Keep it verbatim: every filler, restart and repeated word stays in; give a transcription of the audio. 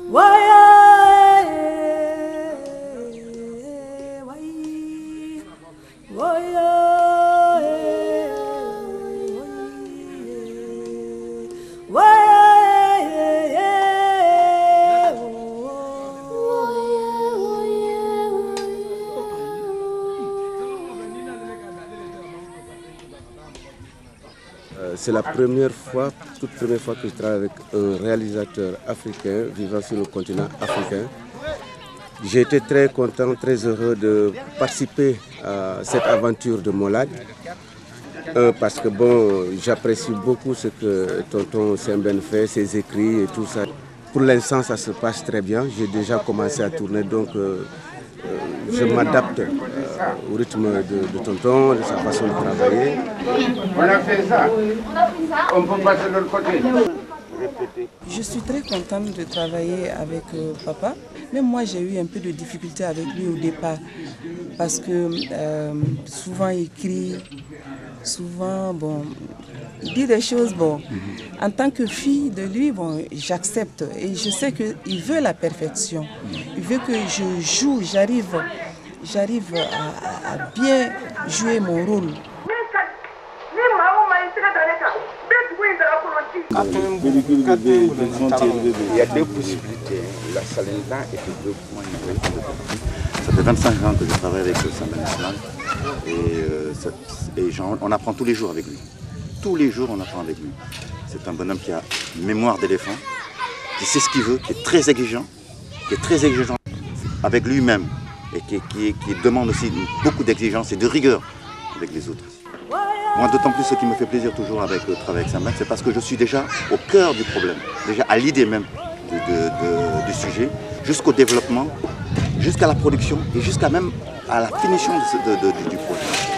C'est la première fois, toute première fois que je travaille avec un réalisateur africain vivant sur le continent africain. J'ai été très content, très heureux de participer à cette aventure de Molad. Euh, parce que bon, j'apprécie beaucoup ce que tonton Sembène fait, ses écrits et tout ça. Pour l'instant, ça se passe très bien. J'ai déjà commencé à tourner, donc euh, euh, je m'adapte euh, au rythme de, de tonton, de sa façon de travailler. On a fait ça. On peut passer de l'autre côté. Je suis très contente de travailler avec euh, papa. Même moi, j'ai eu un peu de difficulté avec lui au départ. Parce que euh, souvent, il crie. Souvent, bon, il dit des choses, bon. En tant que fille de lui, bon, j'accepte. Et je sais qu'il veut la perfection. Il veut que je joue, j'arrive, j'arrive à, à bien jouer mon rôle. Il y a deux possibilités. La Salenda et le deux points. Ça fait vingt-cinq ans que je travaille avec Sembène Islam et, euh, ça, et on apprend tous les jours avec lui. Tous les jours on apprend avec lui. C'est un bonhomme qui a une mémoire d'éléphant, qui sait ce qu'il veut, qui est très exigeant, qui est très exigeant avec lui-même et qui, qui, qui demande aussi beaucoup d'exigence et de rigueur avec les autres. Moi, d'autant plus ce qui me fait plaisir toujours avec le travail avec Sembène, c'est parce que je suis déjà au cœur du problème, déjà à l'idée même de, de, de, du sujet, jusqu'au développement, jusqu'à la production et jusqu'à même à la finition de, de, de, du projet.